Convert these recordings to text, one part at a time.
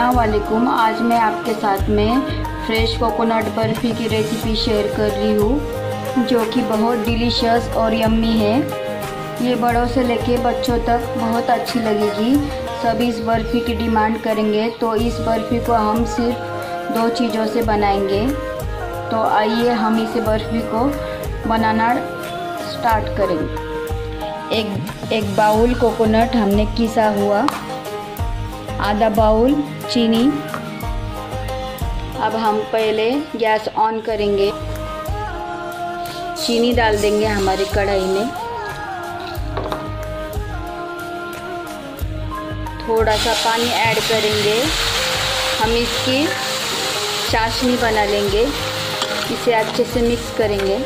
अस्सलाम वालेकुम। आज मैं आपके साथ में फ्रेश कोकोनट बर्फ़ी की रेसिपी शेयर कर रही हूँ, जो कि बहुत डिलीशियस और यम्मी है। ये बड़ों से लेके बच्चों तक बहुत अच्छी लगेगी। सब इस बर्फ़ी की डिमांड करेंगे, तो इस बर्फ़ी को हम सिर्फ 2 चीज़ों से बनाएंगे। तो आइए हम इस बर्फ़ी को बनाना स्टार्ट करेंगे। एक बाउल कोकोनट हमने किसा हुआ, आधा बाउल चीनी। अब हम पहले गैस ऑन करेंगे, चीनी डाल देंगे हमारी कढ़ाई में। थोड़ा सा पानी ऐड करेंगे, हम इसकी चाशनी बना लेंगे। इसे अच्छे से मिक्स करेंगे।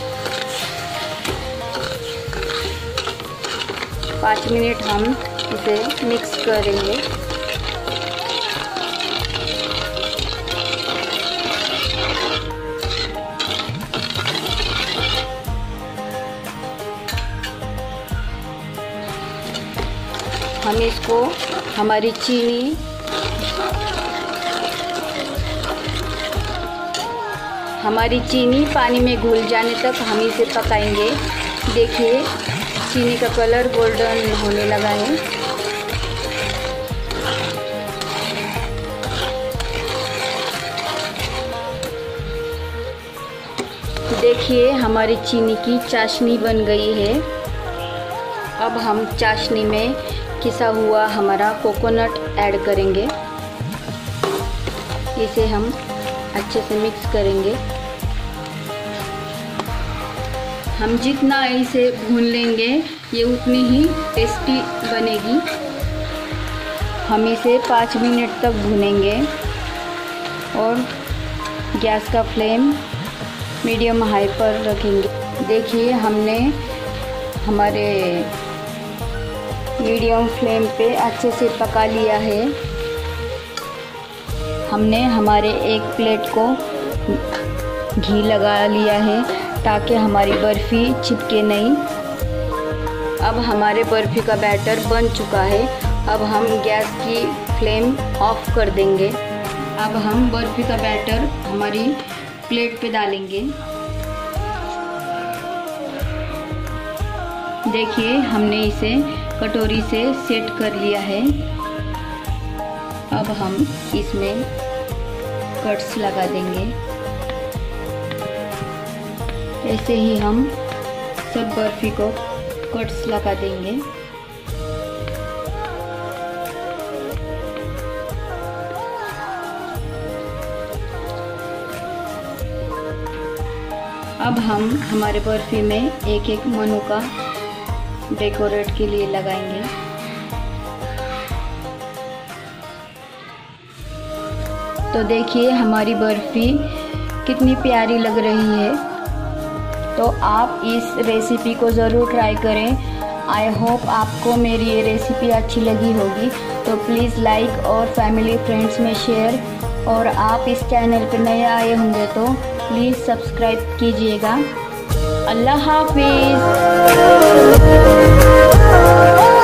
5 मिनट हम इसे मिक्स करेंगे। हम इसको हमारी चीनी पानी में घुल जाने तक हम इसे पकाएंगे। देखिए चीनी का कलर गोल्डन होने लगा है। देखिए हमारी चीनी की चाशनी बन गई है। अब हम चाशनी में किसा हुआ हमारा कोकोनट ऐड करेंगे। इसे हम अच्छे से मिक्स करेंगे। हम जितना इसे भून लेंगे ये उतनी ही टेस्टी बनेगी। हम इसे 5 मिनट तक भूनेंगे और गैस का फ्लेम मीडियम हाई पर रखेंगे। देखिए हमने हमारे मीडियम फ्लेम पे अच्छे से पका लिया है। हमने हमारे एक प्लेट को घी लगा लिया है ताकि हमारी बर्फ़ी चिपके नहीं। अब हमारे बर्फ़ी का बैटर बन चुका है। अब हम गैस की फ्लेम ऑफ कर देंगे। अब हम बर्फ़ी का बैटर हमारी प्लेट पे डालेंगे। देखिए हमने इसे कटोरी से सेट कर लिया है। अब हम इसमें कट्स लगा देंगे। ऐसे ही हम सब बर्फ़ी को कट्स लगा देंगे। अब हम हमारे बर्फ़ी में एक एक मनुका डेकोरेट के लिए लगाएंगे। तो देखिए हमारी बर्फ़ी कितनी प्यारी लग रही है। तो आप इस रेसिपी को ज़रूर ट्राई करें। आई होप आपको मेरी ये रेसिपी अच्छी लगी होगी। तो प्लीज़ लाइक और फैमिली फ्रेंड्स में शेयर, और आप इस चैनल पर नए आए होंगे तो प्लीज़ सब्सक्राइब कीजिएगा। अल्लाह हाफिज़।